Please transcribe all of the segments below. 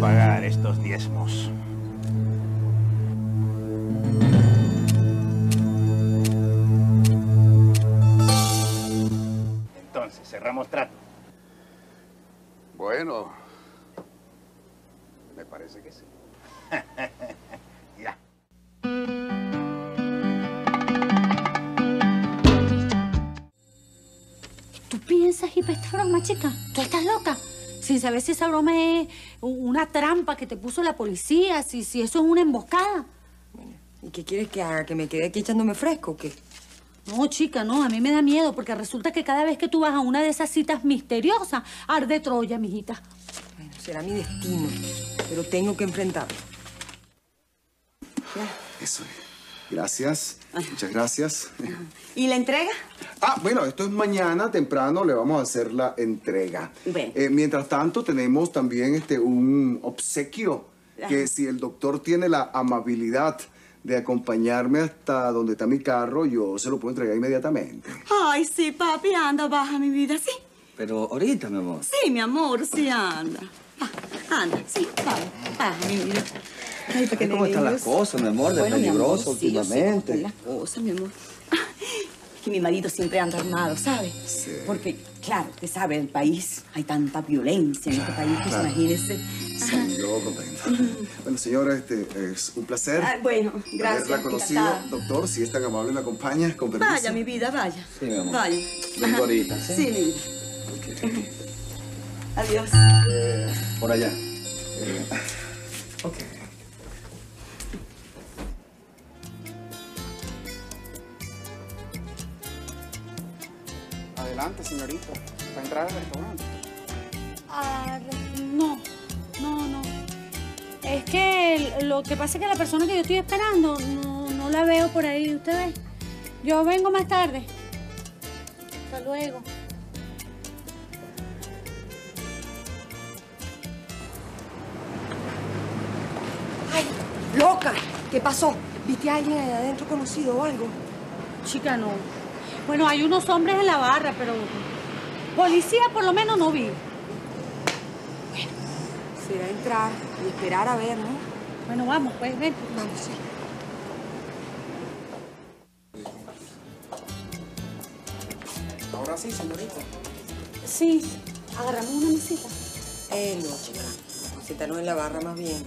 pagar estos diezmos. Entonces, cerramos trato. Bueno, me parece que sí. Ya. ¿Tú piensas ir para esta broma, chica? ¿Tú estás loca? Sin saber si esa broma es una trampa que te puso la policía, si eso es una emboscada. Bueno, ¿y qué quieres que haga? ¿Que me quede aquí echándome fresco o qué? No, chica, no. A mí me da miedo porque resulta que cada vez que tú vas a una de esas citas misteriosas, arde Troya, mijita. Bueno, será mi destino, pero tengo que enfrentarlo. Eso es. Gracias. Muchas gracias. ¿Y la entrega? Ah, bueno, esto es mañana temprano, le vamos a hacer la entrega. Bueno. Mientras tanto, tenemos también un obsequio. Que si el doctor tiene la amabilidad de acompañarme hasta donde está mi carro, yo se lo puedo entregar inmediatamente. Ay, sí, papi, anda, baja mi vida, sí. Pero ahorita, mi amor. Sí, mi amor, sí, anda. Anda, sí, baja mi vida. Ay, ¿para qué ¿Cómo están las cosas, mi amor? De peligroso sí, últimamente. Sí, las cosas, mi amor. Es que mi marido siempre anda armado, ¿sabes? Sí. Porque, claro, usted sabe, el país, hay tanta violencia en este país, pues imagínese. Sí, yo comprendo. Bueno, señora, es un placer. Bueno, gracias. Haberla conocido. encantada. Doctor, si es tan amable, me acompaña, con permiso. Vaya, mi vida, vaya. Sí, mi amor. Vaya. Vengo ahorita, ¿sí? Sí, mi vida. Ok. Adiós. Por allá. Ok. Adelante, señorita. ¿Va a entrar al restaurante? No. Es que lo que pasa es que la persona que yo estoy esperando no la veo por ahí, ¿usted ve? Yo vengo más tarde. Hasta luego. ¡Ay, loca! ¿Qué pasó? ¿Viste a alguien allá adentro conocido o algo? Chica, no. Bueno, hay unos hombres en la barra, pero policía por lo menos no vi. Será entrar y esperar a ver, ¿no? Bueno, vamos, pues, ven. Vamos, sí. Ahora sí, señorita. Sí, agarramos una mesita. No, chica. Siéntanos en la barra más bien.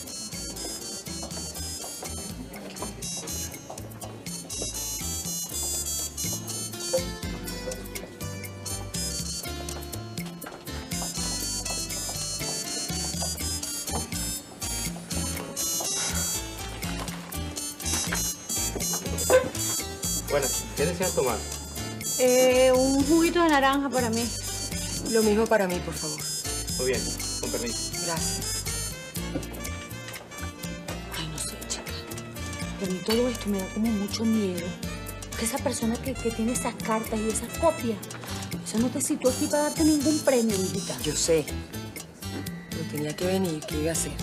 Bueno, ¿qué desean tomar? Un juguito de naranja para mí. Lo mismo para mí, por favor. Muy bien, con permiso. Gracias. Ay, no sé, chica. A mí todo esto me da como mucho miedo. Que esa persona que tiene esas cartas y esas copias, eso no te citó aquí para darte ningún premio, mijita. Yo sé. Pero tenía que venir. ¿Qué iba a hacer?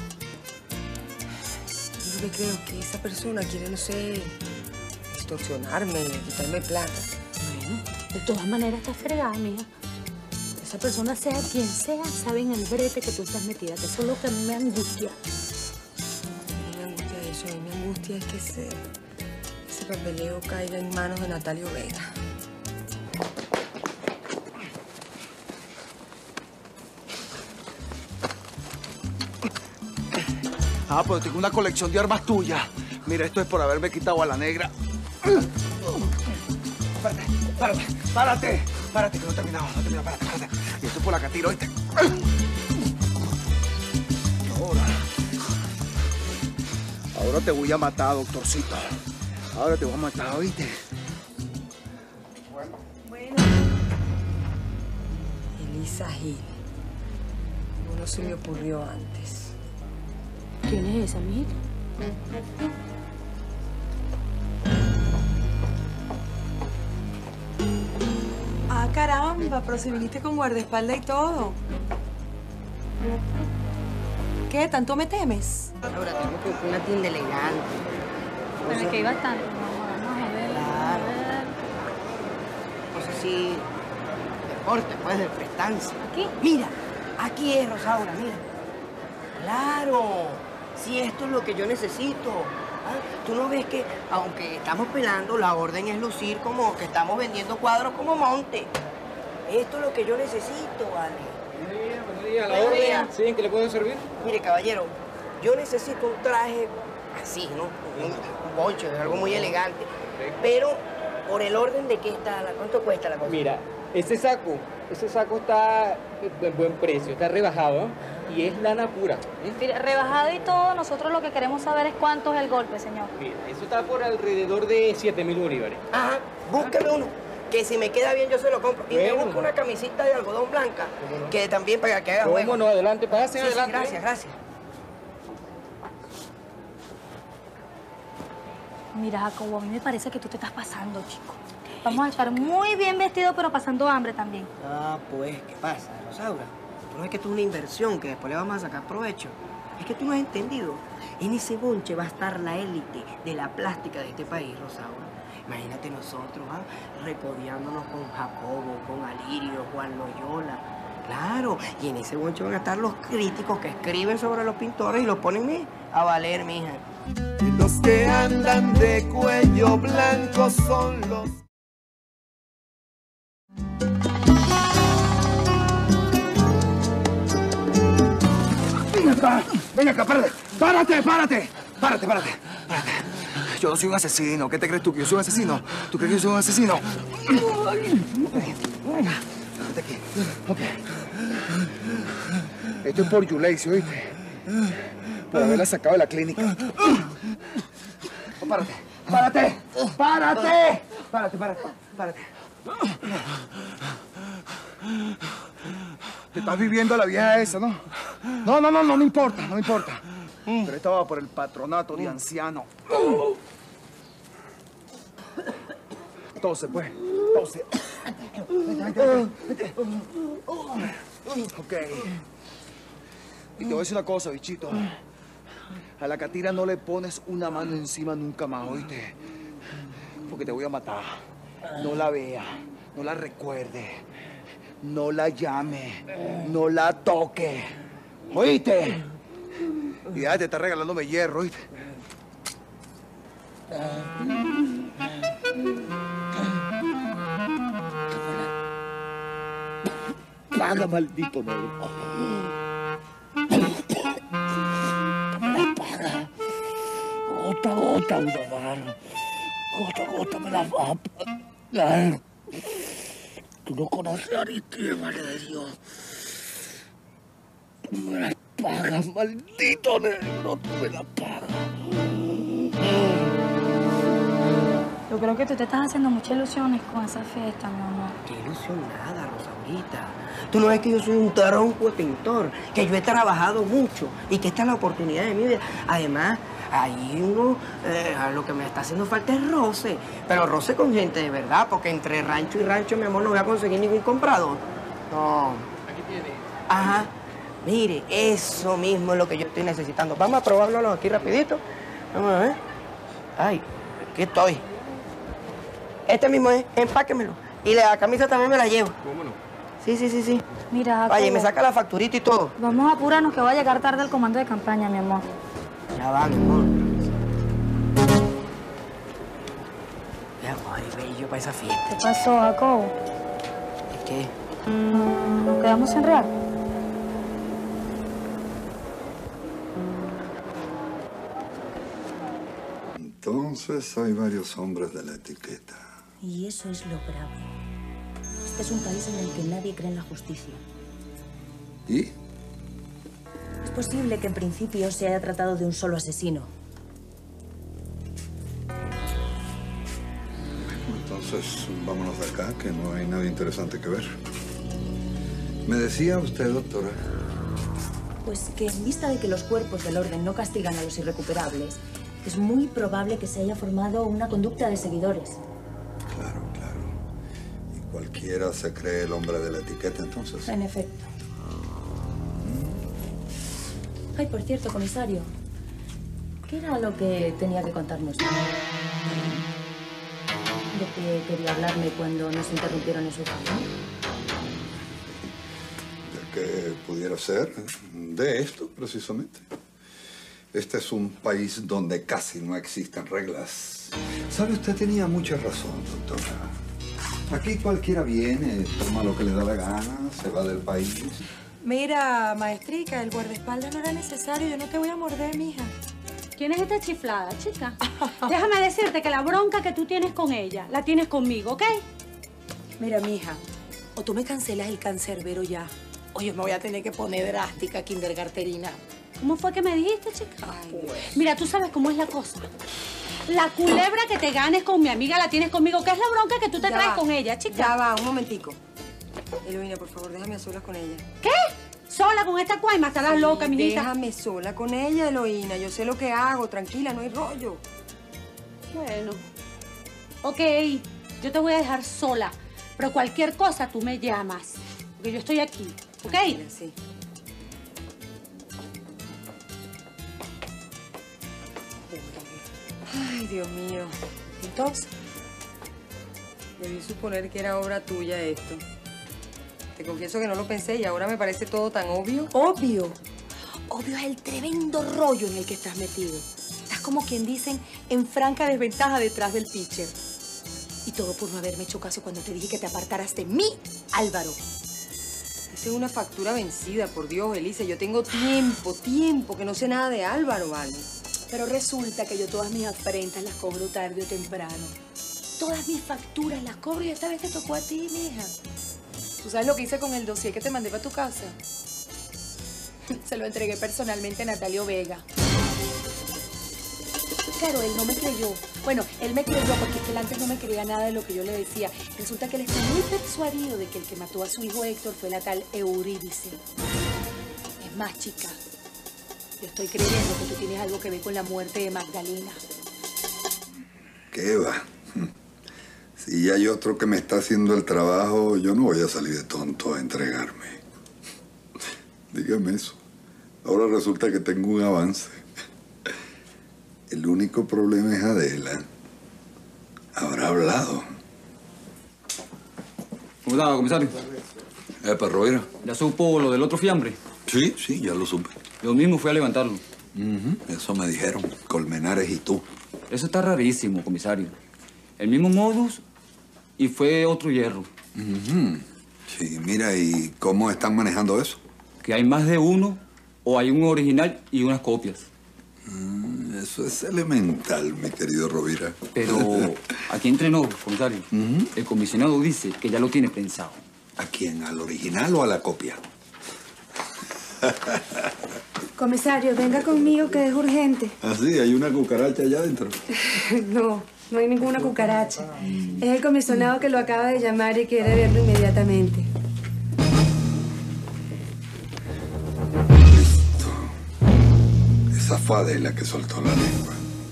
Yo lo que creo es que esa persona quiere, no sé, extorsionarme, quitarme plata. Bueno, de todas maneras estás fregada, mija. Esa persona, sea quien sea, saben el brete que tú estás metida, que eso es lo que a mí me angustia. A mí me angustia eso. A mí me angustia es que ese papeleo caiga en manos de Natalio Vega. Ah, pero tengo una colección de armas tuyas. Mira, esto es por haberme quitado a la negra. Párate, que no he terminado, párate. Y esto es por la catira, ¿oíste? Ahora te voy a matar, doctorcito. Ahora te voy a matar, ¿oíste? Elisa Gil. ¿Cómo no se me ocurrió antes? ¿Quién es esa, mijita? Ah, caramba, pero si viniste con guardaespaldas y todo. ¿Qué? ¿Tanto me temes? Ahora tengo que buscar una tienda elegante. Pero es que hay bastante. Vamos a ver. Claro. Cosas así, deporte, pues, de prestancia. ¿Aquí? Mira, aquí es, Rosaura, mira. Claro, si esto es lo que yo necesito. ¿Ah? Tú no ves que, aunque estamos pelando, la orden es lucir como que estamos vendiendo cuadros como monte. Esto es lo que yo necesito, vale. Buenos días, la orden. ¿Sí? ¿En qué le puedo servir? Mire, caballero, yo necesito un traje así, ¿no? Un boncho, es algo muy elegante. Pero, por el orden de qué está, ¿cuánto cuesta la cosa? Mira, ese saco está en buen precio, está rebajado, ¿eh? Y es lana pura. ¿Eh? Mire, rebajado y todo, nosotros lo que queremos saber es cuánto es el golpe, señor. Mira, eso está por alrededor de 7.000 bolívares. Ajá, búsqueme uno, que si me queda bien yo se lo compro. Y me Bueno. busco una camisita de algodón blanca, no? que también para que haga juego. ¿Cómo no? Adelante, pásen Sí, sí, adelante. gracias, gracias. Mira, Jacobo, a mí me parece que tú te estás pasando, chico. Vamos a estar muy bien vestidos, pero pasando hambre también. Ah, pues, ¿qué pasa, Rosaura? No es que esto es una inversión que después le vamos a sacar provecho. Es que tú no has entendido. En ese bonche va a estar la élite de la plástica de este país, Rosaura. Imagínate nosotros, recodeándonos con Jacobo, con Alirio, Juan Loyola. Claro, y en ese bonche van a estar los críticos que escriben sobre los pintores y los ponen a valer, mija. Y los que andan de cuello blanco son los... Ven acá, párate. Yo no soy un asesino. ¿Qué te crees tú? ¿Que yo soy un asesino? ¿Tú crees que yo soy un asesino? Párate aquí. Ok. Esto es por Yuleisi, ¿oíste? Por haberla sacado de la clínica. Párate. Te estás viviendo la vieja esa, ¿no? No me importa. Pero esta va por el patronato de ancianos. Tose, pues. Tose. Vete. Ok. Y te voy a decir una cosa, bichito. A la catira no le pones una mano encima nunca más, ¿oíste? Porque te voy a matar. No la vea, no la recuerde, no la llame, no la toque. ¿Oíste? Y ya te está regalándome hierro, ¿oíste? Paga, maldito negro. Paga. Gota a gota, Udamar. Gota a gota me la va a pagar. Tú no conoces a Aristide, madre de Dios. Tú me la pagas, maldito negro. Tú me la pagas. Yo creo que tú te estás haciendo muchas ilusiones con esa fiesta, mi amor. Qué ilusión nada, Rosaurita. Tú no ves que yo soy un tronco de pintor, que yo he trabajado mucho y que esta es la oportunidad de mi vida. Además, ahí uno, lo que me está haciendo falta es roce. Pero roce con gente de verdad, porque entre rancho y rancho, mi amor, no voy a conseguir ningún comprador. No. Aquí tiene. Ajá. Mire, eso mismo es lo que yo estoy necesitando. Vamos a probarlo aquí rapidito. Vamos a ver. Ay, aquí estoy. Este mismo es, empáquemelo. Y la camisa también me la llevo. ¿Cómo no? Sí. Mira, Jacobo, Vaya, me saca la facturita y todo. vamos a apurarnos que va a llegar tarde el comando de campaña, mi amor. Ya va, mi amor. Ya, ay, bello para esa fiesta. ¿Qué pasó, Jacobo? ¿Es qué? ¿Nos quedamos en real? Entonces hay varios hombres de la etiqueta. Y eso es lo grave. Este es un país en el que nadie cree en la justicia. ¿Y? Es posible que en principio se haya tratado de un solo asesino. Entonces vámonos de acá, que no hay nada interesante que ver. Me decía usted, doctora. Pues que en vista de que los cuerpos del orden no castigan a los irrecuperables, es muy probable que se haya formado una conducta de seguidores. Claro. ¿Y cualquiera se cree el hombre de la etiqueta, entonces? En efecto. Ay, por cierto, comisario. ¿Qué era lo que tenía que contarnos? ¿De qué quería hablarme cuando nos interrumpieron en su casa? ¿De que pudiera ser de esto, precisamente. Este es un país donde casi no existen reglas. ¿Sabe? Usted tenía mucha razón, doctora. Aquí cualquiera viene, toma lo que le da la gana, se va del país. Mira, maestrica, el guardaespaldas no era necesario. Yo no te voy a morder, mija. ¿Quién es esta chiflada, chica? Déjame decirte que la bronca que tú tienes con ella, la tienes conmigo, ¿ok? Mira, mija, o tú me cancelas el cancerbero ya, o yo me voy a tener que poner drástica, kindergarterina. ¿Cómo fue que me dijiste, chica? Mira, tú sabes cómo es la cosa. La culebra que te ganes con mi amiga la tienes conmigo. ¿Qué es la bronca que tú te traes con ella, chica? Ya va, un momentico. Eloína, por favor, déjame a solas con ella. ¿Qué? ¿Sola con esta cuaima? Estarás loca, mijita. Déjame sola con ella, Eloína. Yo sé lo que hago. Tranquila, no hay rollo. Bueno. Ok, yo te voy a dejar sola. Pero cualquier cosa tú me llamas. Porque yo estoy aquí, ¿ok? Tranquila, sí. Ay, Dios mío. Entonces, debí suponer que era obra tuya esto. Te confieso que no lo pensé y ahora me parece todo tan obvio. Obvio. Obvio es el tremendo rollo en el que estás metido. Estás como quien dicen en franca desventaja detrás del pitcher. Y todo por no haberme hecho caso cuando te dije que te apartaras de mí, Álvaro. Esa es una factura vencida, por Dios, Elisa. Yo tengo tiempo que no sé nada de Álvaro, ¿vale? Pero resulta que yo todas mis afrentas las cobro tarde o temprano. Todas mis facturas las cobro y esta vez te tocó a ti, mija. ¿Tú sabes lo que hice con el dossier que te mandé para tu casa? Se lo entregué personalmente a Natalio Vega. Claro, él no me creyó. Bueno, él me creyó porque es que él antes no me creía nada de lo que yo le decía. Resulta que él está muy persuadido de que el que mató a su hijo Héctor fue la tal Eurídice. Es más, chica, yo estoy creyendo que tú tienes algo que ver con la muerte de Magdalena. ¿Qué va? Si ya hay otro que me está haciendo el trabajo, yo no voy a salir de tonto a entregarme. Dígame eso. Ahora resulta que tengo un avance. El único problema es Adela. Habrá hablado. ¿Cómo está, comisario? Rovira. ¿Ya supo lo del otro fiambre? Sí, ya lo supe. Yo mismo fui a levantarlo. Eso me dijeron, Colmenares y tú. Eso está rarísimo, comisario. El mismo modus y fue otro hierro. Sí, mira, ¿y cómo están manejando eso? Que hay más de uno o hay un original y unas copias. Eso es elemental, mi querido Rovira. Pero aquí entrenó, comisario. El comisionado dice que ya lo tiene pensado. ¿A quién? ¿Al original o a la copia? Comisario, venga conmigo que es urgente. Ah, sí, hay una cucaracha allá adentro. No hay ninguna cucaracha. Es el comisionado que lo acaba de llamar y quiere verlo inmediatamente. Esa fue Adela que soltó la lengua.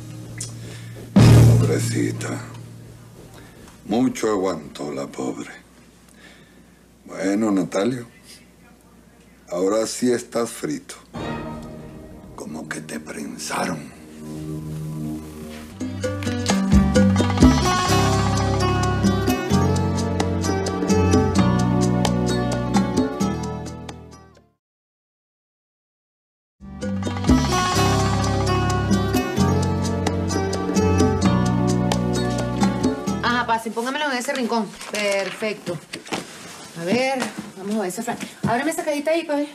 Pobrecita. Mucho aguantó la pobre. Bueno, Natalio. Ahora sí estás frito. Como que te prensaron. Pasen, póngamelo en ese rincón. Perfecto. A ver, vamos a ver esa frase. Ábreme esa cajita ahí, para ver.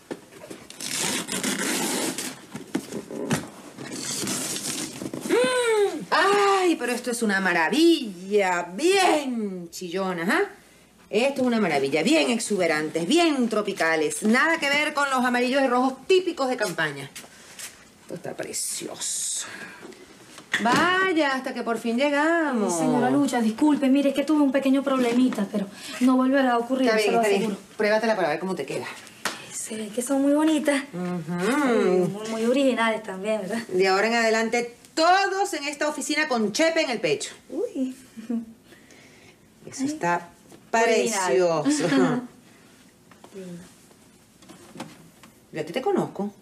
¡Ay, pero esto es una maravilla! Bien chillona, ¿ah? Esto es una maravilla. Bien exuberantes, bien tropicales. Nada que ver con los amarillos y rojos típicos de campaña. Esto está precioso. Vaya, hasta que por fin llegamos. Señora Lucha, disculpe, mire, es que tuve un pequeño problemita, pero no volverá a ocurrir, está se lo bien. aseguro. Pruébatela para ver cómo te queda. Se ve que son muy bonitas. Muy originales también, ¿verdad? De ahora en adelante, todos en esta oficina con chepe en el pecho. Uy. Eso está precioso. Yo a ti te conozco.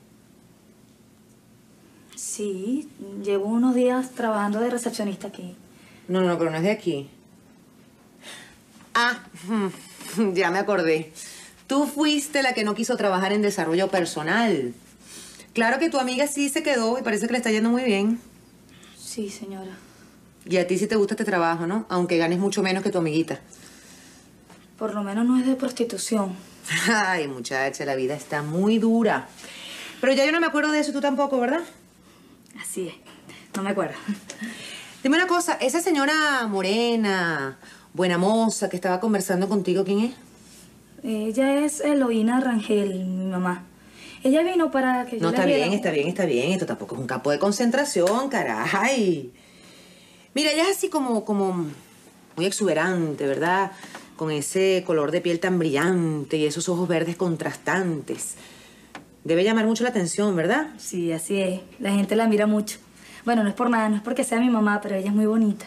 Sí, llevo unos días trabajando de recepcionista aquí. No, pero no es de aquí. Ah, ya me acordé. Tú fuiste la que no quiso trabajar en desarrollo personal. Claro que tu amiga sí se quedó y parece que le está yendo muy bien. Sí, señora. Y a ti sí te gusta este trabajo, ¿no? Aunque ganes mucho menos que tu amiguita. Por lo menos no es de prostitución. Ay, muchacha, la vida está muy dura. Pero ya yo no me acuerdo de eso, tú tampoco, ¿verdad? Así es. No me acuerdo. Dime una cosa, esa señora morena, buena moza que estaba conversando contigo, ¿quién es? Ella es Eloína Rangel, mi mamá. Ella vino para que yo No, le está diera bien, está bien, está bien. Esto tampoco es un campo de concentración, caray. Mira, ella es así como muy exuberante, ¿verdad? Con ese color de piel tan brillante y esos ojos verdes contrastantes. Debe llamar mucho la atención, ¿verdad? Sí, así es. La gente la mira mucho. Bueno, no es por nada, no es porque sea mi mamá, pero ella es muy bonita.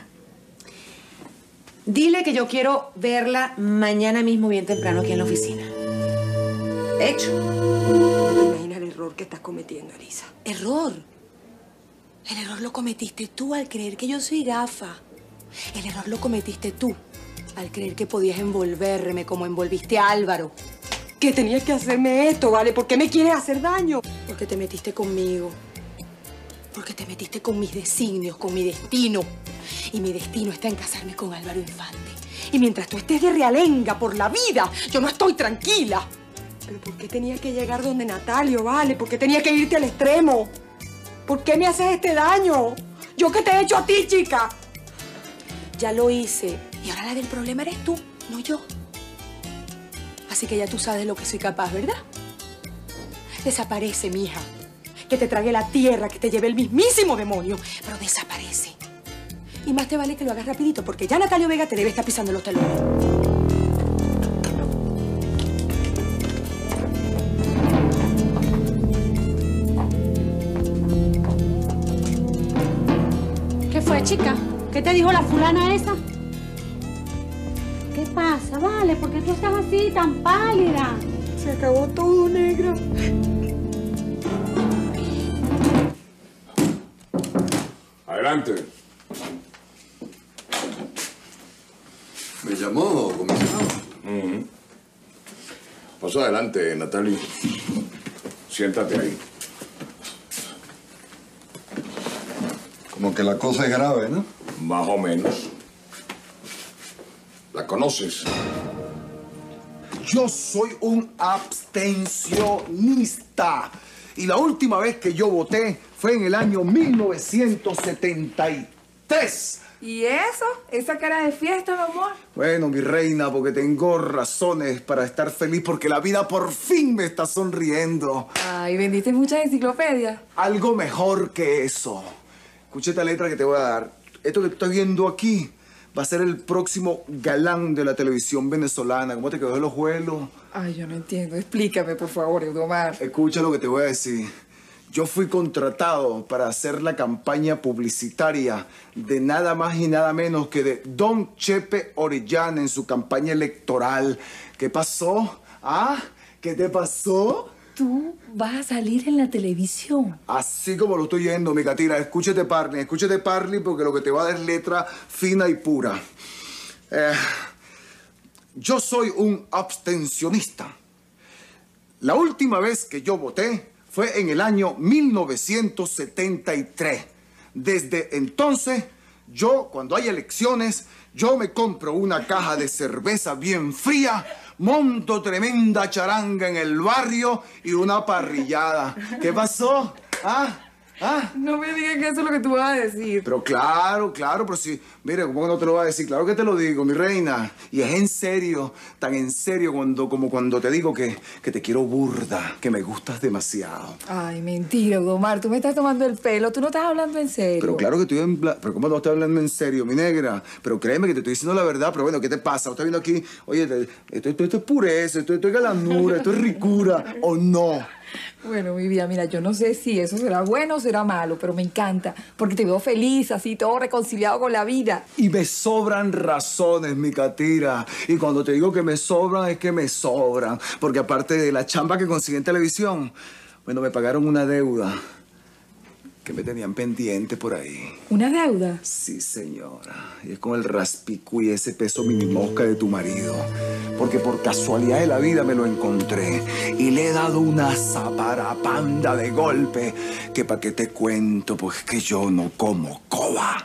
Dile que yo quiero verla mañana mismo bien temprano aquí en la oficina. Hecho. Imagina el error que estás cometiendo, Elisa. ¿Error? El error lo cometiste tú al creer que yo soy gafa. El error lo cometiste tú al creer que podías envolverme como envolviste a Álvaro. ¿Qué tenías que hacerme esto, vale? ¿Por qué me quieres hacer daño? Porque te metiste conmigo. Porque te metiste con mis designios, con mi destino. Y mi destino está en casarme con Álvaro Infante. Y mientras tú estés de realenga por la vida, yo no estoy tranquila. ¿Pero por qué tenías que llegar donde Natalio, vale? ¿Por qué tenías que irte al extremo? ¿Por qué me haces este daño? ¿Yo qué te he hecho a ti, chica? Ya lo hice. Y ahora la del problema eres tú, no yo. Así que ya tú sabes lo que soy capaz, ¿verdad? Desaparece, mija. Que te trague la tierra, que te lleve el mismísimo demonio. Pero desaparece. Y más te vale que lo hagas rapidito, porque ya Natalio Vega te debe estar pisando los talones. ¿Qué fue, chica? ¿Qué te dijo la fulana esa? ¿Qué pasa, vale? ¿Por qué tú estás así, tan pálida? Se acabó todo, negra. Adelante. ¿Me llamó, comisionado? Pasa adelante, Natalie. Siéntate ahí. Como que la cosa es grave, ¿no? Más o menos. ¿La conoces? Yo soy un abstencionista. Y la última vez que yo voté fue en el año 1973. ¿Y eso? ¿Esa cara de fiesta, mi amor? Bueno, mi reina, porque tengo razones para estar feliz, porque la vida por fin me está sonriendo. Ay, vendiste muchas enciclopedias. Algo mejor que eso. Escucha esta letra que te voy a dar. Esto que tú estás viendo aquí va a ser el próximo galán de la televisión venezolana. ¿Cómo te quedó de los vuelos? Ay, yo no entiendo. Explícame, por favor, Eudomar. Escucha lo que te voy a decir. Yo fui contratado para hacer la campaña publicitaria de nada más y nada menos que de Don Chepe Orellana en su campaña electoral. ¿Qué pasó? ¿Ah? ¿Qué te pasó? Tú vas a salir en la televisión. Así como lo estoy yendo, mi gatira. Escúchate, Parley, porque lo que te va a dar es letra fina y pura. Yo soy un abstencionista. La última vez que yo voté fue en el año 1973. Desde entonces, yo, cuando hay elecciones, yo me compro una caja de cerveza bien fría, monto tremenda charanga en el barrio y una parrillada. ¿Qué pasó? ¿Ah? ¿Ah? No me digas que eso es lo que tú vas a decir. Pero claro, pero sí. Mire, ¿cómo que no te lo voy a decir? Claro que te lo digo, mi reina. Y es en serio, tan en serio como cuando te digo que te quiero burda, que me gustas demasiado. Ay, mentira, Eudomar. Tú me estás tomando el pelo. Tú no estás hablando en serio. Pero claro que estoy en Pero ¿cómo no estoy hablando en serio, mi negra? Pero créeme que te estoy diciendo la verdad. Pero bueno, ¿qué te pasa? ¿Estás viendo aquí? Oye, esto es pureza, esto es galanura, esto es ricura, ¿o no? Bueno, mi vida, mira, yo no sé si eso será bueno o será malo, pero me encanta, porque te veo feliz, así, todo reconciliado con la vida. Y me sobran razones, mi catira. Y cuando te digo que me sobran, es que me sobran. Porque aparte de la chamba que conseguí en televisión, bueno, me pagaron una deuda. que me tenían pendiente por ahí. ¿Una deuda? Sí, señora. Y es con el raspicu y ese peso minimosca de tu marido. Porque por casualidad de la vida me lo encontré. Y le he dado una zaparapanda de golpe. Que pa' qué te cuento, pues es que yo no como coba.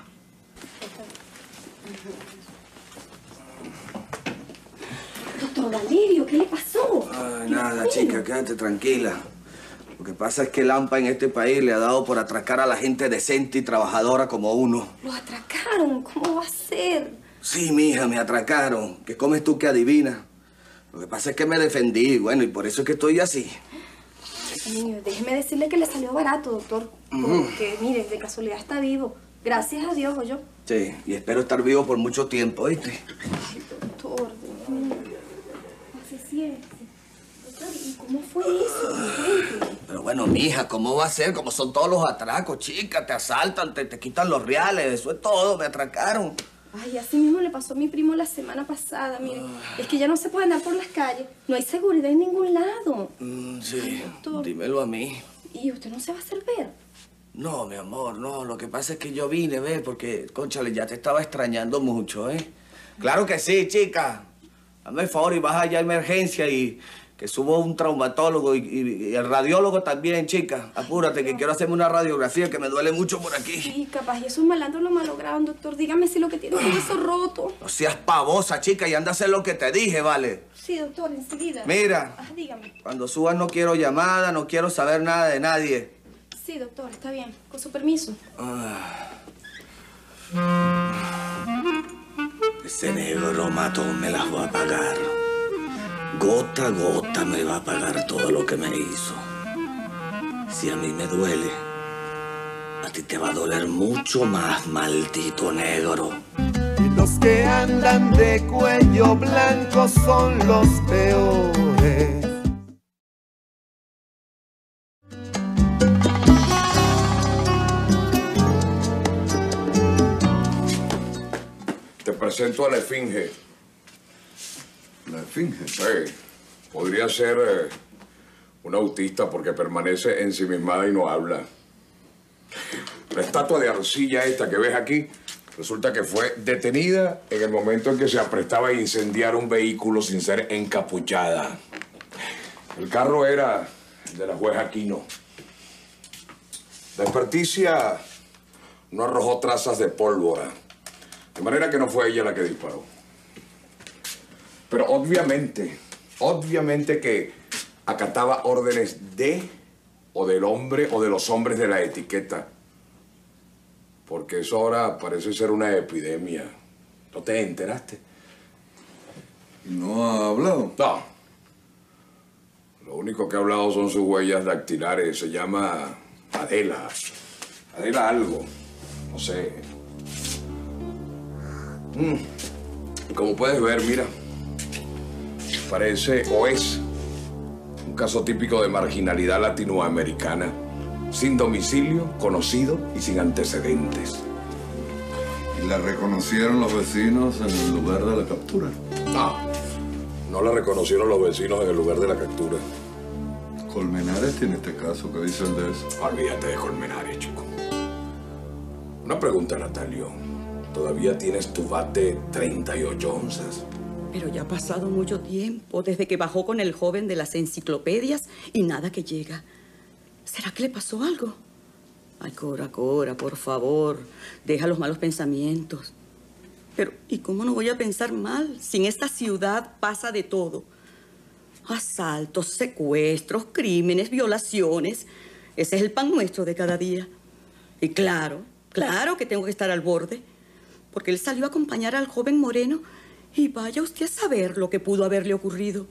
Doctor Valerio, ¿qué le pasó? Ay, nada, chica, quédate tranquila. Lo que pasa es que el AMPA en este país le ha dado por atracar a la gente decente y trabajadora como uno. Lo atracaron, ¿cómo va a ser? Sí, mija, me atracaron. ¿Qué comes tú que adivinas? Lo que pasa es que me defendí, bueno, y por eso es que estoy así. Niño, déjeme decirle que le salió barato, doctor. Porque, mire, de casualidad está vivo. Gracias a Dios, yo. Sí, y espero estar vivo por mucho tiempo, ¿oíste? Ay, doctor, Dios mío. Así es. Doctor, ¿y cómo fue eso? Cuénteme. Pero bueno, mija, ¿cómo va a ser? Como son todos los atracos, chica. Te asaltan, te quitan los reales, eso es todo, me atracaron. Ay, así mismo le pasó a mi primo la semana pasada, mire. Es que ya no se puede andar por las calles. No hay seguridad en ningún lado. Sí, ay, doctor. Dímelo a mí. ¿Y usted no se va a hacer ver? No, mi amor, no. Lo que pasa es que yo vine, ¿ves? Porque, cónchale, ya te estaba extrañando mucho, ¿eh? Claro que sí, chica. Hazme el favor y vas allá a emergencia y que subo un traumatólogo y el radiólogo también, chica. Apúrate, que quiero hacerme una radiografía que me duele mucho por aquí. Sí, capaz y esos malandros lo malograron, doctor. Dígame si lo que tiene es un hueso roto. No seas pavosa, chica, y anda a hacer lo que te dije, ¿vale? Sí, doctor, enseguida. Mira. Dígame. Cuando subas no quiero llamada, no quiero saber nada de nadie. Sí, doctor, está bien. Con su permiso. Ese negro matón me las va a pagar. Gota a gota me va a pagar todo lo que me hizo. Si a mí me duele, a ti te va a doler mucho más, maldito negro. Los que andan de cuello blanco son los peores. Te presento a la Esfinge. ¿La Esfinge? Sí. Podría ser una autista porque permanece ensimismada y no habla. La estatua de arcilla esta que ves aquí resulta que fue detenida en el momento en que se aprestaba a incendiar un vehículo sin ser encapuchada. El carro era de la juez Aquino. La experticia no arrojó trazas de pólvora, de manera que no fue ella la que disparó. Pero obviamente que acataba órdenes de, o del hombre, o de los hombres de la etiqueta. Porque eso ahora parece ser una epidemia. ¿No te enteraste? ¿No ha hablado? No. Lo único que ha hablado son sus huellas dactilares. Se llama Adela. Adela algo. No sé. Como puedes ver, mira. Parece o es un caso típico de marginalidad latinoamericana. Sin domicilio, conocido y sin antecedentes. ¿Y la reconocieron los vecinos en el lugar de la captura? No la reconocieron los vecinos en el lugar de la captura. Colmenares tiene este caso, ¿qué dicen de eso? Olvídate de Colmenares, chico. Una pregunta, Natalio. ¿Todavía tienes tu bate 38 onzas? Pero ya ha pasado mucho tiempo desde que bajó con el joven de las enciclopedias y nada que llega. ¿Será que le pasó algo? Ay, Cora, por favor, deja los malos pensamientos. Pero, ¿y cómo no voy a pensar mal si en esta ciudad pasa de todo? Asaltos, secuestros, crímenes, violaciones. Ese es el pan nuestro de cada día. Y claro que tengo que estar al borde. Porque él salió a acompañar al joven moreno y vaya usted a saber lo que pudo haberle ocurrido.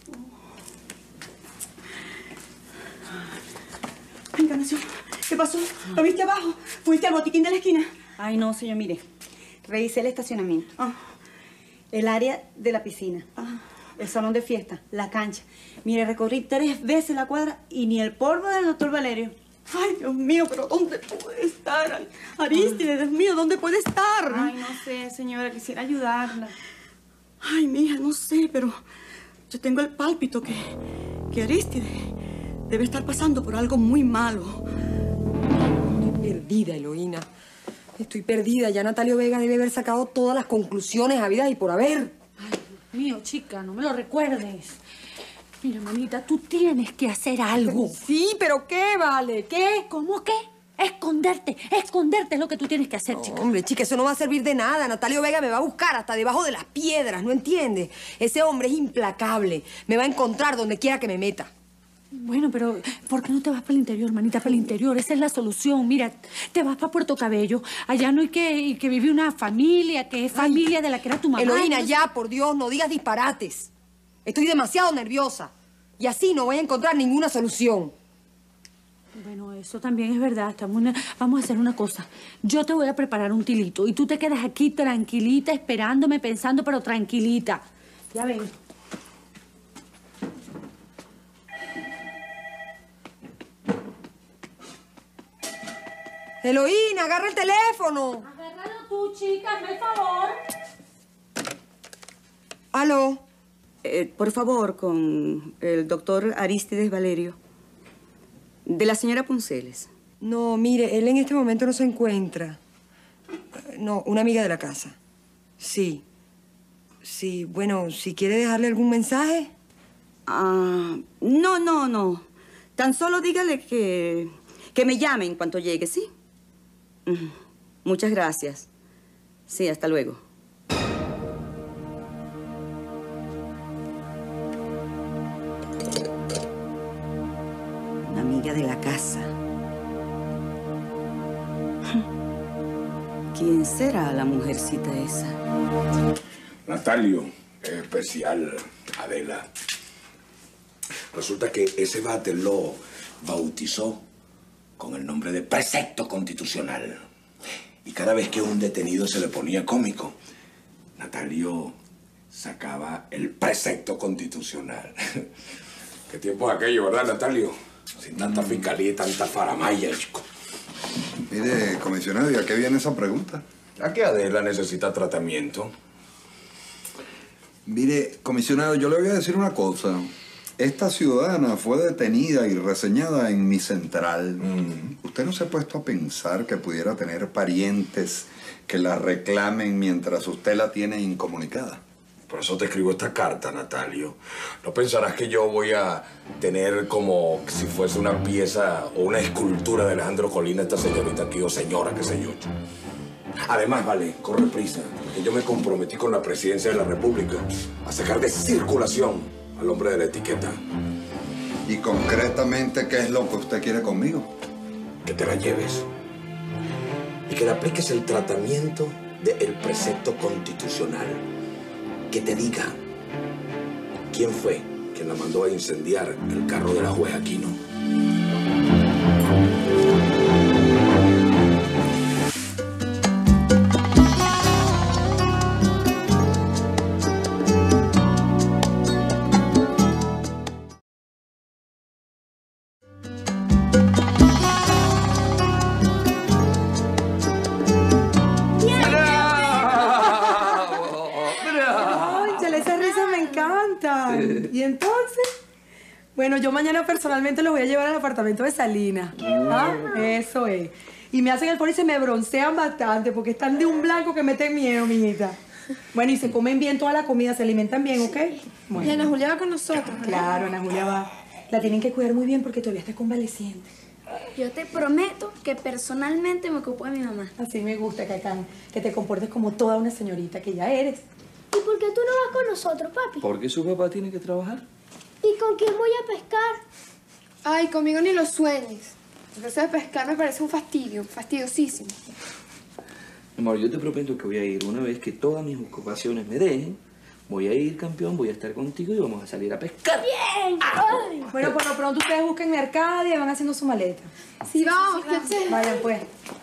Encarnación, ¿qué pasó? ¿Lo viste abajo? ¿Fuiste al botiquín de la esquina? Ay, no, señor, mire. Revisé el estacionamiento. El área de la piscina. El salón de fiesta. La cancha. Mire, recorrí 3 veces la cuadra y ni el polvo del doctor Valerio. Ay, Dios mío, pero ¿dónde puede estar? Arístide, Dios mío, ¿dónde puede estar? Ay, no sé, señora. Quisiera ayudarla. Ay, mija, no sé, pero yo tengo el pálpito que Arístide debe estar pasando por algo muy malo. perdida, Eloína. Estoy perdida. Ya Natalio Vega debe haber sacado todas las conclusiones habidas y por haber. Ay, Dios mío, chica, no me lo recuerdes. Mira, manita, tú tienes que hacer algo. Sí, pero ¿qué, vale? ¿Qué? ¿Cómo qué? Esconderte es lo que tú tienes que hacer, chica. Hombre, chica, eso no va a servir de nada. Natalio Vega me va a buscar hasta debajo de las piedras, ¿no entiendes? Ese hombre es implacable. Me va a encontrar donde quiera que me meta. Bueno, pero ¿por qué no te vas para el interior, manita? Para el interior, esa es la solución. Mira, te vas para Puerto Cabello. Allá no hay que vive una familia, que es familia de la que era tu mamá. Eloína, ya, por Dios, no digas disparates. Estoy demasiado nerviosa. Y así no voy a encontrar ninguna solución. Bueno, eso también es verdad. Vamos a hacer una cosa. Yo te voy a preparar un tilito y tú te quedas aquí tranquilita, esperándome, pensando, pero tranquilita. Ya ven. Eloína, agarra el teléfono. Agárralo tú, chica, hazme el favor. ¿Aló? Por favor, con el doctor Arístides Valerio. De la señora Punceles. No, mire, él en este momento no se encuentra. No, una amiga de la casa. Sí. Sí, bueno, si quiere dejarle algún mensaje. No. Tan solo dígale que me llame en cuanto llegue, ¿sí? Muchas gracias. Sí, hasta luego. Una amiga de la casa. ¿Quién será la mujercita esa? Natalio, es especial, Adela. Resulta que ese bate lo bautizó con el nombre de precepto constitucional. Y cada vez que un detenido se le ponía cómico, Natalio sacaba el precepto constitucional. Qué tiempo es aquello, ¿verdad, Natalio? Sin tanta fiscalía y tanta faramaya, chico. Mire, comisionado, ¿y a qué viene esa pregunta? ¿A qué Adela necesita tratamiento? Mire, comisionado, yo le voy a decir una cosa. Esta ciudadana fue detenida y reseñada en mi central. ¿Usted no se ha puesto a pensar que pudiera tener parientes que la reclamen mientras usted la tiene incomunicada? Por eso te escribo esta carta, Natalio. No pensarás que yo voy a tener como si fuese una pieza o una escultura de Alejandro Colina esta señorita aquí, o señora, qué sé yo. Además, vale, corre prisa, que yo me comprometí con la presidencia de la República a sacar de circulación al hombre de la etiqueta. ¿Y concretamente qué es lo que usted quiere conmigo? Que te la lleves y que le apliques el tratamiento del precepto constitucional. Que te diga quién fue quien la mandó a incendiar el carro de la juez Aquino. ¿Y entonces? Bueno, yo mañana personalmente los voy a llevar al apartamento de Salina. ¿Ah? Eso es. Y me hacen el favor y se me broncean bastante porque están de un blanco que meten miedo, miñita. Bueno, y se comen bien toda la comida, se alimentan bien, ¿ok? Bueno. Y Ana Julia va con nosotros, ¿verdad? Claro, Ana Julia va. La tienen que cuidar muy bien porque todavía está convaleciente. Yo te prometo que personalmente me ocupo de mi mamá. Así me gusta, Cacán, que te comportes como toda una señorita que ya eres. ¿Y por qué tú no vas con nosotros, papi? Porque su papá tiene que trabajar. ¿Y con quién voy a pescar? Ay, conmigo ni lo sueñes. Porque eso de pescar me parece un fastidio, fastidiosísimo. Amor, yo te prometo que voy a ir una vez que todas mis ocupaciones me dejen. Voy a ir, campeón, voy a estar contigo y vamos a salir a pescar. ¡Bien! Ay. Bueno, por lo pronto ustedes busquen mi Arcadia y van haciendo su maleta. Sí, vamos, qué chévere. Vayan, pues.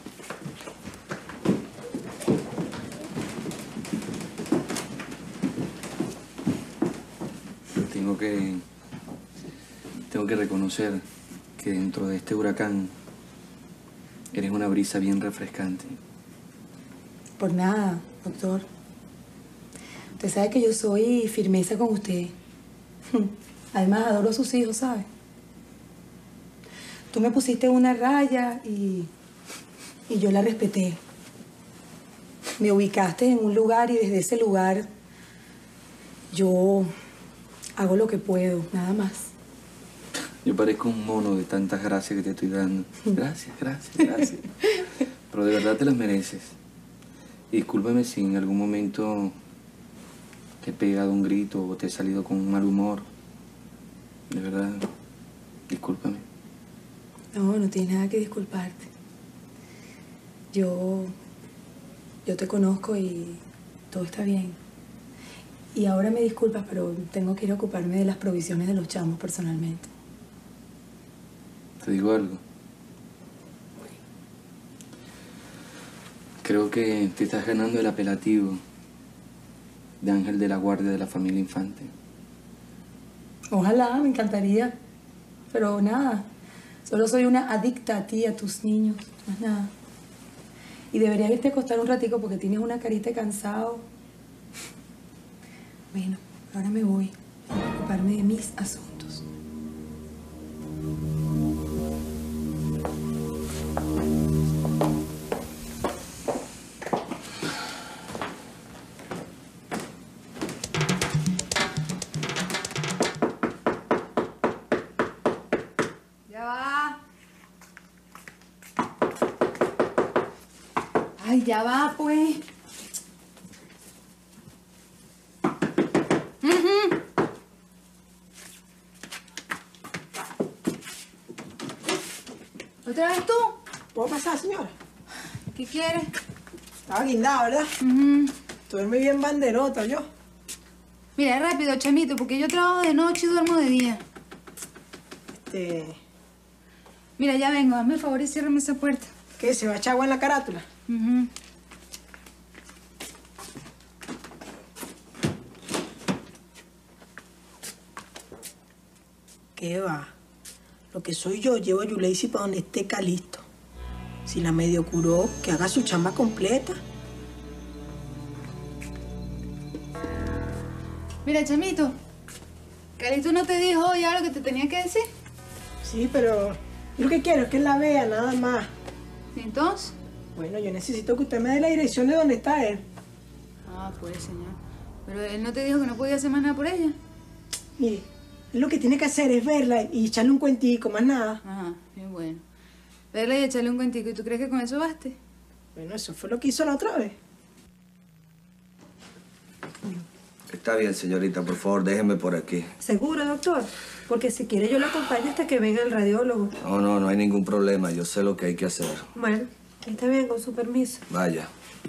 Tengo que reconocer que dentro de este huracán eres una brisa bien refrescante. Por nada, doctor. Usted sabe que yo soy firmeza con usted. Además, adoro a sus hijos, ¿sabe? Tú me pusiste una raya y Y yo la respeté. Me ubicaste en un lugar y desde ese lugar yo hago lo que puedo, nada más. Yo parezco un mono de tantas gracias que te estoy dando. Gracias, gracias, gracias. Pero de verdad te las mereces. Y discúlpame si en algún momento te he pegado un grito o te he salido con un mal humor. De verdad, discúlpame. No, no tienes nada que disculparte. Yo te conozco y todo está bien. Y ahora me disculpas, pero tengo que ir a ocuparme de las provisiones de los chamos personalmente. ¿Te digo algo? Creo que te estás ganando el apelativo de ángel de la guardia de la familia Infante. Ojalá, me encantaría. Pero nada, solo soy una adicta a ti, a tus niños, más nada. Y deberías irte a acostar un ratico porque tienes una carita de cansado. Bueno, ahora me voy a ocuparme de mis asuntos. Ya va. Ay, ya va, pues. ¿Otra vez tú? ¿Puedo pasar, señora? ¿Qué quieres? Estaba guindada, ¿verdad? Duerme bien banderota, yo. Mira, rápido, chamito, porque yo trabajo de noche y duermo de día. Mira, ya vengo. Hazme el favor y ciérrame esa puerta. ¿Qué? ¿Se va a echar agua en la carátula? ¿Qué va? Lo que soy yo, llevo a Yuleisi para donde esté Calisto. Si la medio curó, que haga su chamba completa. Mira, chamito, ¿Calito no te dijo ya lo que te tenía que decir? Sí, pero yo lo que quiero es que él la vea, nada más. ¿Y entonces? Bueno, yo necesito que usted me dé la dirección de dónde está él. Ah, pues, señor. Pero él no te dijo que no podía hacer más nada por ella. Mire, él lo que tiene que hacer es verla y echarle un cuentico, más nada. Ajá, bien bueno. Verla y echarle un cuentico. ¿Y tú crees que con eso baste? Bueno, eso fue lo que hizo la otra vez. Está bien, señorita, por favor, déjeme por aquí. ¿Seguro, doctor? Porque si quiere yo la acompaño hasta que venga el radiólogo. No hay ningún problema. Yo sé lo que hay que hacer. Bueno, está bien, con su permiso. Vaya.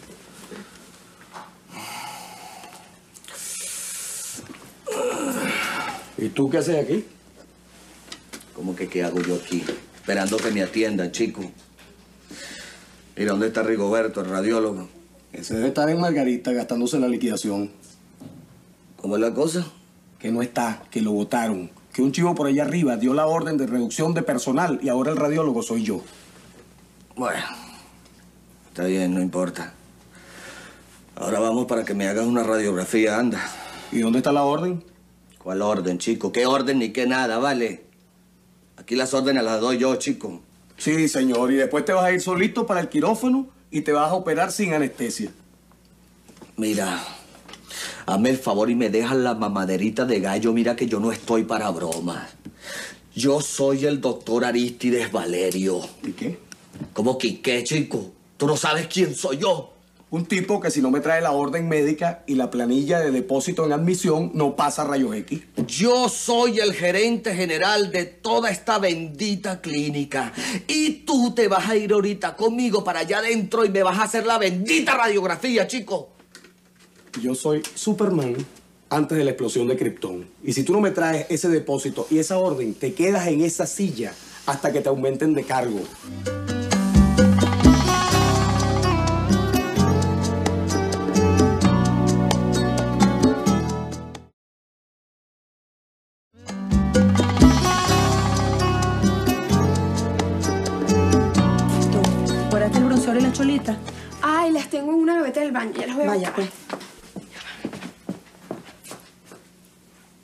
¿Y tú qué haces aquí? ¿Cómo que qué hago yo aquí? Esperando que me atiendan, chico. Mira, ¿dónde está Rigoberto, el radiólogo? Ese debe estar en Margarita gastándose la liquidación. ¿Cómo es la cosa? Que no está, que lo votaron. Que un chivo por allá arriba dio la orden de reducción de personal y ahora el radiólogo soy yo. Bueno, está bien, no importa. Ahora vamos para que me hagas una radiografía, anda. ¿Y dónde está la orden? ¿Cuál orden, chico? ¿Qué orden ni qué nada, vale? Aquí las órdenes las doy yo, chico. Sí, señor, y después te vas a ir solito para el quirófano y te vas a operar sin anestesia. Mira, hazme el favor y me dejas la mamaderita de gallo. Mira que yo no estoy para bromas. Yo soy el doctor Arístides Valerio. ¿Y qué? ¿Cómo que qué, chico? ¿Tú no sabes quién soy yo? Un tipo que si no me trae la orden médica y la planilla de depósito en admisión, no pasa rayos X. Yo soy el gerente general de toda esta bendita clínica. Y tú te vas a ir ahorita conmigo para allá adentro y me vas a hacer la bendita radiografía, chico. Yo soy Superman antes de la explosión de Krypton. Y si tú no me traes ese depósito y esa orden, te quedas en esa silla hasta que te aumenten de cargo. ¿Guardaste el bronceador y la cholita? Ay, las tengo en una gaveta del baño. Ya las voy a Vaya, buscar. pues.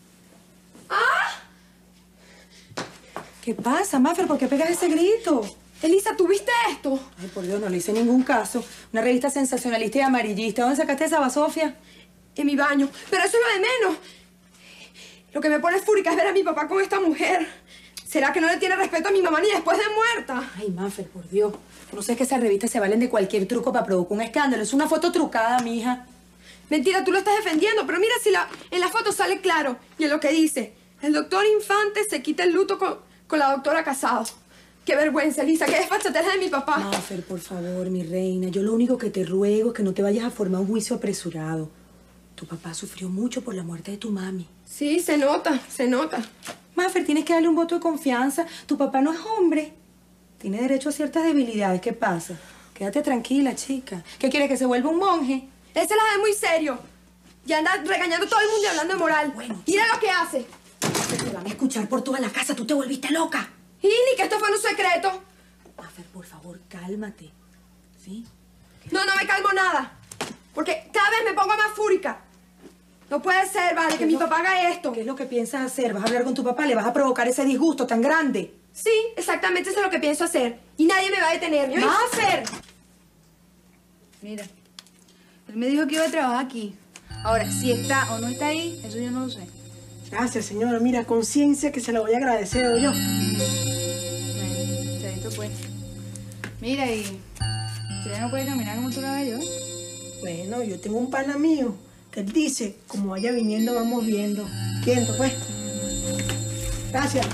¿Qué pasa, Maffer? ¿Por qué pegas ese grito? Elisa, ¿tú viste esto? Ay, por Dios, no le hice ningún caso. Una revista sensacionalista y amarillista. ¿Dónde sacaste esa basofia? En mi baño. Pero eso es lo de menos. Lo que me pone fúrica es ver a mi papá con esta mujer. ¿Será que no le tiene respeto a mi mamá ni después de muerta? Ay, Mafer, por Dios. No sé, que esas revistas se valen de cualquier truco para provocar un escándalo. Es una foto trucada, mija. Mentira, tú lo estás defendiendo, pero mira si en la foto sale claro. Y en lo que dice, el doctor Infante se quita el luto con la doctora Casado. Qué vergüenza, Elisa, qué desfachatez de mi papá. Mafer, por favor, mi reina. Yo lo único que te ruego es que no te vayas a formar un juicio apresurado. Tu papá sufrió mucho por la muerte de tu mami. Sí, se nota, se nota. Mafer, tienes que darle un voto de confianza. Tu papá no es hombre. Tiene derecho a ciertas debilidades. ¿Qué pasa? Quédate tranquila, chica. ¿Qué quiere, que se vuelva un monje? Él se la ve muy serio. Y anda regañando a todo el mundo y hablando de moral. Bueno, mira lo que hace. Te van a escuchar por toda la casa. Tú te volviste loca. Y ni que esto fue un secreto. Mafer, por favor, cálmate. ¿Sí? No me calmo nada. Porque cada vez me pongo más fúrica. No puede ser, vale, que mi papá haga esto. ¿Qué es lo que piensas hacer? ¿Vas a hablar con tu papá? ¿Le vas a provocar ese disgusto tan grande? Sí, exactamente eso es lo que pienso hacer. Y nadie me va a detener. ¡Mafer! Mira, él me dijo que iba a trabajar aquí. Ahora, si está o no está ahí, eso yo no lo sé. Gracias, señora. Mira, conciencia que se la voy a agradecer yo. Bueno, chavito pues. Mira, y usted ya no puede caminar como tú lo ves yo. Bueno, yo tengo un pana mío que él dice, como vaya viniendo, vamos viendo. ¿Quién, pues? Gracias.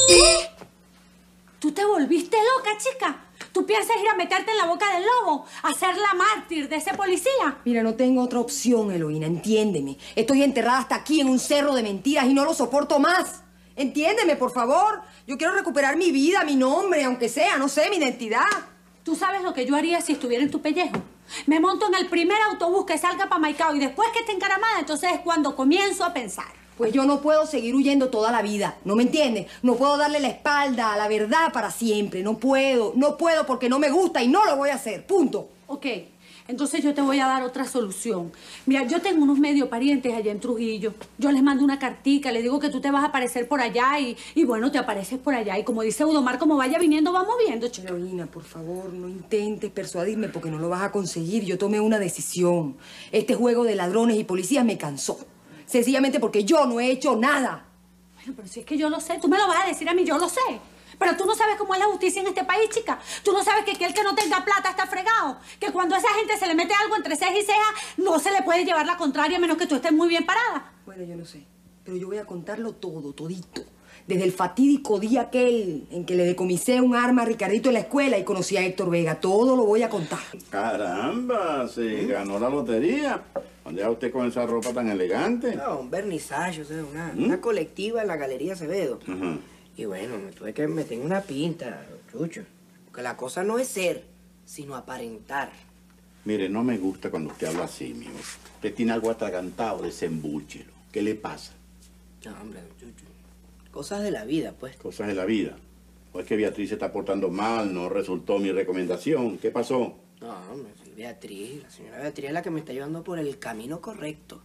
¿Tú te volviste loca, chica? ¿Tú piensas ir a meterte en la boca del lobo? ¿A ser la mártir de ese policía? Mira, no tengo otra opción, Eloína, entiéndeme. Estoy enterrada hasta aquí en un cerro de mentiras y no lo soporto más. Entiéndeme, por favor. Yo quiero recuperar mi vida, mi nombre, aunque sea, no sé, mi identidad. ¿Tú sabes lo que yo haría si estuviera en tu pellejo? Me monto en el primer autobús que salga para Maicao y después que esté encaramada, entonces es cuando comienzo a pensar. Pues yo no puedo seguir huyendo toda la vida, ¿no me entiendes? No puedo darle la espalda a la verdad para siempre, no puedo porque no me gusta y no lo voy a hacer, punto. Ok, entonces yo te voy a dar otra solución. Mira, yo tengo unos medio parientes allá en Trujillo. Yo les mando una cartica, les digo que tú te vas a aparecer por allá y bueno, te apareces por allá. Y como dice Udomar, como vaya viniendo, vamos viendo, chico. Eloína, por favor, no intentes persuadirme porque no lo vas a conseguir. Yo tomé una decisión. Este juego de ladrones y policías me cansó. Sencillamente porque yo no he hecho nada. Bueno, pero si es que yo lo sé, tú me lo vas a decir a mí, yo lo sé. Pero tú no sabes cómo es la justicia en este país, chica. Tú no sabes que aquel que no tenga plata está fregado. Que cuando a esa gente se le mete algo entre ceja y ceja, no se le puede llevar la contraria a menos que tú estés muy bien parada. Bueno, yo no sé. Pero yo voy a contarlo todo, todito. Desde el fatídico día aquel en que le decomisé un arma a Ricardito en la escuela y conocí a Héctor Vega. Todo lo voy a contar. Caramba, se ganó la lotería. ¿Dónde va usted con esa ropa tan elegante? No, un vernizaje, o sea, una colectiva en la Galería Acevedo. Y bueno, me tuve que meter en una pinta, Chucho. Porque la cosa no es ser, sino aparentar. Mire, no me gusta cuando usted habla así, mijo. Usted tiene algo atragantado, desembúchelo. ¿Qué le pasa? No, hombre, Chucho. Cosas de la vida, pues. Cosas de la vida. ¿O es que Beatriz se está portando mal? ¿No resultó mi recomendación? ¿Qué pasó? No, hombre, sí, Beatriz. La señora Beatriz es la que me está llevando por el camino correcto.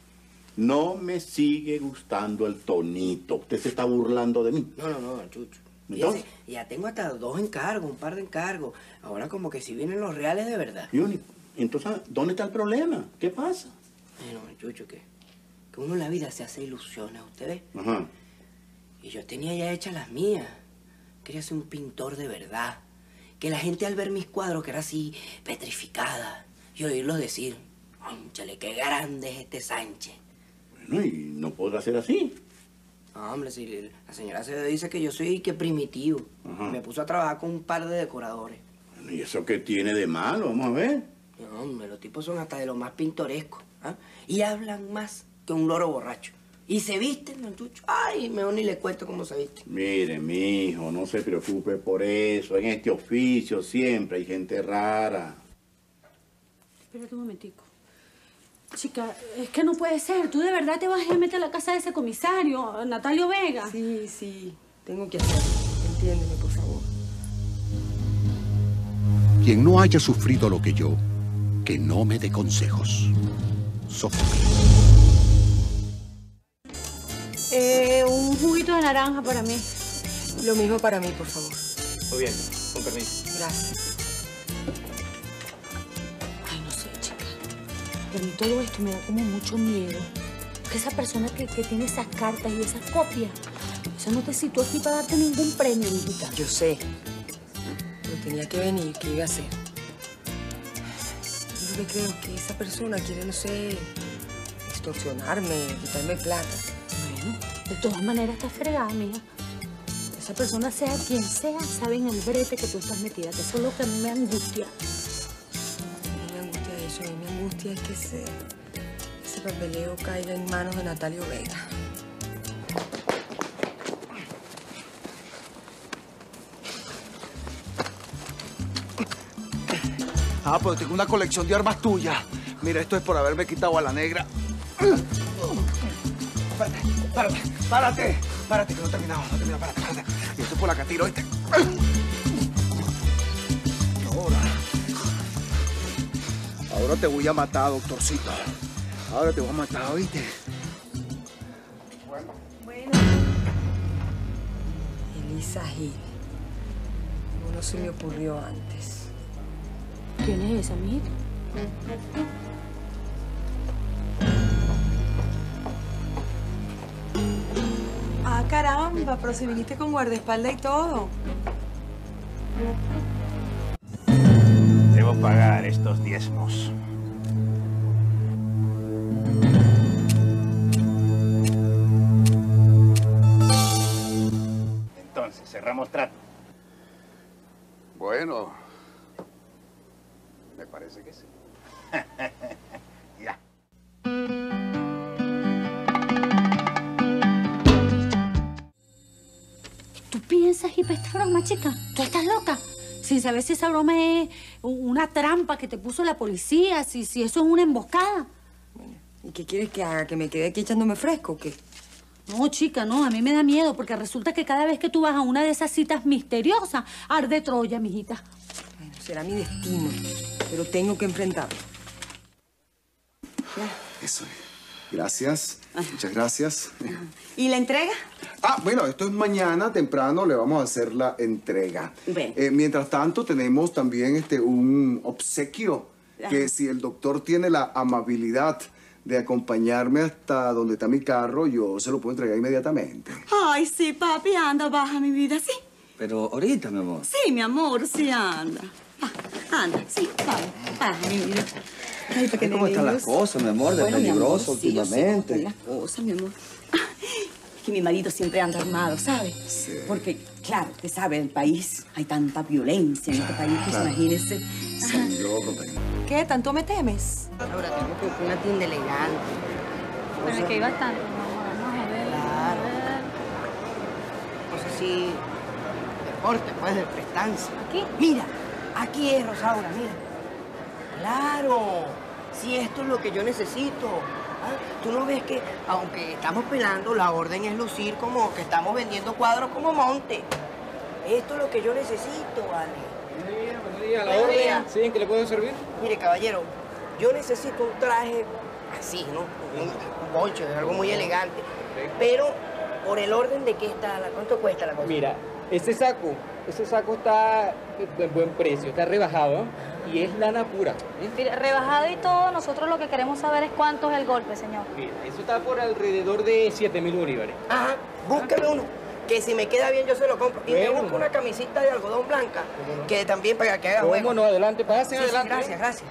No me sigue gustando el tonito. Usted se está burlando de mí. No, Chucho. ¿Entonces? Fíjese, ya tengo hasta 2 encargos, un par de encargos. Ahora como que si vienen los reales de verdad. Entonces, ¿dónde está el problema? ¿Qué pasa? Bueno, Chucho, que uno en la vida se hace ilusiones, ¿usted ve? Ajá. Y yo tenía ya hechas las mías. Quería ser un pintor de verdad. Que la gente al ver mis cuadros, que era así, petrificada, y oírlos decir, ¡cónchale, qué grande es este Sánchez! Bueno, y no podrá ser así. No, hombre, si la señora se dice que yo soy que primitivo. Ajá. Me puso a trabajar con un par de decoradores. Bueno, ¿y eso qué tiene de malo? Vamos a ver. No, hombre, los tipos son hasta de lo más pintorescos. ¿Ah? Y hablan más que un loro borracho. Y se visten, don Chucho. Ay, mejor ni le cuento cómo se visten. Mire, mijo, no se preocupe por eso. En este oficio siempre hay gente rara. Espérate un momentico. Chica, es que no puede ser. Tú de verdad te vas a ir a meter a la casa de ese comisario, Natalio Vega. Sí, tengo que hacerlo. Entiéndeme, por favor. Quien no haya sufrido lo que yo, que no me dé consejos. Sofía. Un juguito de naranja para mí. Lo mismo para mí, por favor. Muy bien. Con permiso. Gracias. Ay, no sé, chica. Pero a mí todo esto me da como mucho miedo. Que esa persona que tiene esas cartas y esas copias, eso no te citó aquí para darte ningún premio, mijita. Yo sé. Pero tenía que venir. ¿Qué iba a hacer? Yo lo que creo es que esa persona quiere, no sé, extorsionarme, quitarme plata. Bueno, de todas maneras estás fregada, mija. Esa persona, sea quien sea, saben el brete que tú estás metida, que eso es lo que a mí me angustia. No me angustia eso, a mí me angustia es que ese papeleo caiga en manos de Natalio Vega. Ah, pero tengo una colección de armas tuyas. Mira, esto es por haberme quitado a la negra. Párate, que no he terminado, párate. Y esto es por la catira, ¿oíste? Ahora te voy a matar, doctorcito. Ahora te voy a matar, ¿oíste? Bueno. Elisa Gil. No se me ocurrió antes. ¿Quién es esa, mijita? Ah, caramba, pero si viniste con guardaespaldas y todo. Debo pagar estos diezmos. Entonces, cerramos trato. Bueno, me parece que sí. Ya. ¿Tú piensas ir para esta broma, chica? ¿Tú estás loca? Sin saber si esa broma es una trampa que te puso la policía, si eso es una emboscada. ¿Y qué quieres que haga? ¿Que me quede aquí echándome fresco o qué? No, chica, no. A mí me da miedo porque resulta que cada vez que tú vas a una de esas citas misteriosas, arde Troya, mijita. Bueno, será mi destino, pero tengo que enfrentarlo. Eso es. Gracias. Muchas gracias. ¿Y la entrega? Ah, bueno, esto es mañana temprano, le vamos a hacer la entrega. Ven. Mientras tanto, tenemos también un obsequio. Que si el doctor tiene la amabilidad de acompañarme hasta donde está mi carro, yo se lo puedo entregar inmediatamente. Ay, sí, papi, anda, baja mi vida, sí. Pero ahorita, mi amor. Sí, mi amor, sí, anda. Anda, sí, baja mi vida. Ay, ¿para qué ¿Cómo están las cosas, mi amor? De Bueno, mi amor, peligroso sí, yo sé cómo últimamente. están las cosas, mi amor. Es que mi marido siempre anda armado, ¿sabes? Sí. Porque, claro, usted sabe, el país, hay tanta violencia en este país, pues claro. imagínese. Sí, yo comprendo. ¿Qué? ¿Tanto me temes? Ahora tengo que buscar una tienda elegante. Pero es que hay bastante, vamos a ver. Claro. No sé si deporte, pues, de prestancia. ¿Aquí? Mira, aquí es, Rosaura, mira. Claro, si esto es lo que yo necesito. ¿Ah? Tú no ves que, aunque estamos pelando, la orden es lucir como que estamos vendiendo cuadros como monte. Esto es lo que yo necesito, vale. Buenos días, a la orden. ¿Sí? ¿En qué le puedo servir? Mire, caballero, yo necesito un traje así, ¿no? Un poncho, algo muy elegante. Pero, por el orden de qué está, ¿cuánto cuesta la cosa? Mira, ese saco está en buen precio, está rebajado y es lana pura. Mire, rebajado y todo, nosotros lo que queremos saber es cuánto es el golpe, señor. Mira, eso está por alrededor de 7.000 bolívares. Ajá, búsqueme uno, que si me queda bien yo se lo compro. Y me Bueno. busco una camisita de algodón blanca, que también para que haga ¿Cómo juego. no? Adelante, pasen Sí, adelante. gracias, gracias.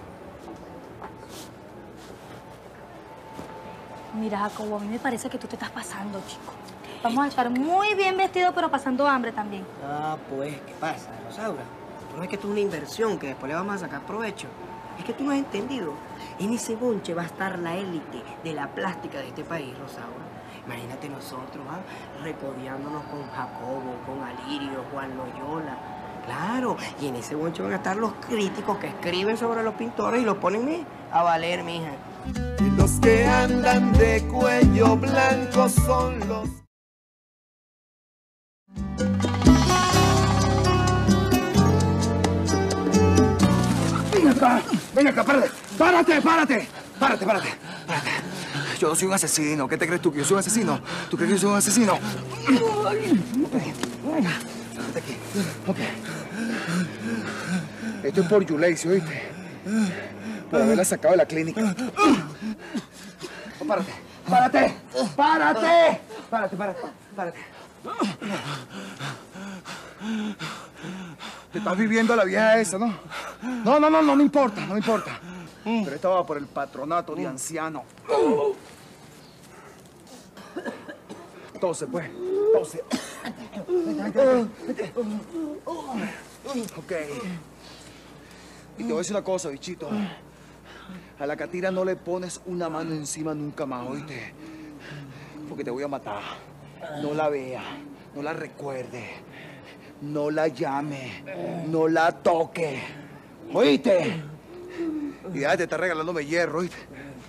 Mira, Jacobo, a mí me parece que tú te estás pasando, chico. Vamos a estar muy bien vestidos, pero pasando hambre también. Ah, pues, ¿qué pasa, Rosaura? ¿Tú no es que esto es una inversión que después le vamos a sacar provecho? Es que tú no has entendido. En ese bonche va a estar la élite de la plástica de este país, Rosaura. Imagínate nosotros, recodeándonos con Jacobo, con Alirio, Juan Loyola. Claro, y en ese bonche van a estar los críticos que escriben sobre los pintores y los ponen a valer, mija. Y los que andan de cuello blanco son los... Ven acá, párate. Yo no soy un asesino. ¿Qué te crees tú? ¿Que yo soy un asesino? ¿Tú crees que yo soy un asesino? Vente aquí. Ok. Esto es por Yuleisi, ¿oíste? Por haberla sacado de la clínica. Oh, párate, párate, párate. Párate. Te estás viviendo la vieja esa, ¿no? No me importa. Pero esta va por el patronato de ancianos. Tose, pues. Tose. Vete. Ok. Y te voy a decir una cosa, bichito. A la catira no le pones una mano encima nunca más, ¿oíste? Porque te voy a matar. No la vea, no la recuerde, no la llame, no la toque. ¿Oíste? Y ya te está regalándome hierro, ¿oíste?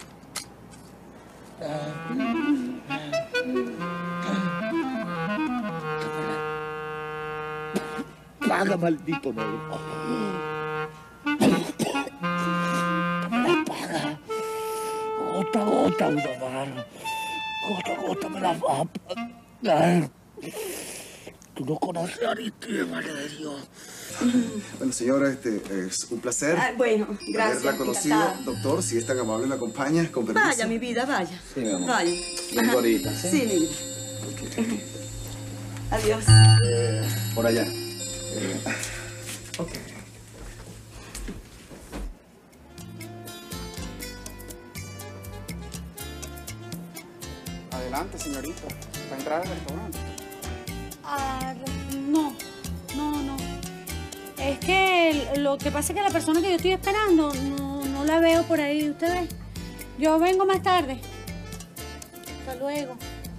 Paga, maldito negro. Paga. Gota a gota, mamá. Gota a gota me la va a pagar. Tú no conoces a Aristide, madre de Dios. Bueno, señora, es un placer. Bueno, gracias. Haberla conocido. Encantada. Doctor, si es tan amable, me acompaña, con permiso. Vaya, mi vida, vaya. Sí, mi amor. Vaya. Vengo ahorita. Sí, mi vida. Adiós. Por allá. Ok. Adelante, señorita. ¿Va a entrar al restaurante? No. Es que lo que pasa es que la persona que yo estoy esperando no la veo por ahí, ¿usted ve? Yo vengo más tarde. Hasta luego.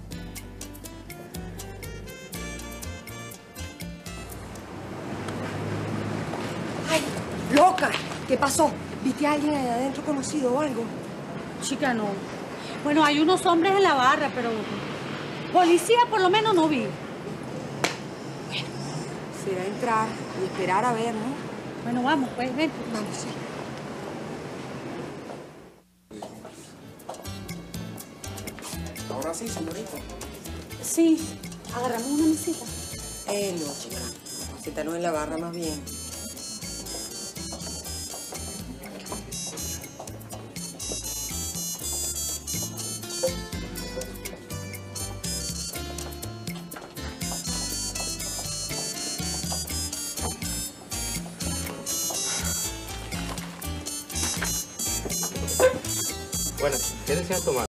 ¡Ay, loca! ¿Qué pasó? ¿Viste a alguien allá adentro conocido o algo? Chica, no. Bueno, hay unos hombres en la barra, pero policía por lo menos no vi. Bueno, será entrar y esperar a ver, ¿no? Bueno, vamos, pues, ven. Vamos, sí. Ahora sí, señorita. Sí, agarramos una mesita. No, chica. Siéntanos en la barra más bien. Bueno, ¿qué desean tomar?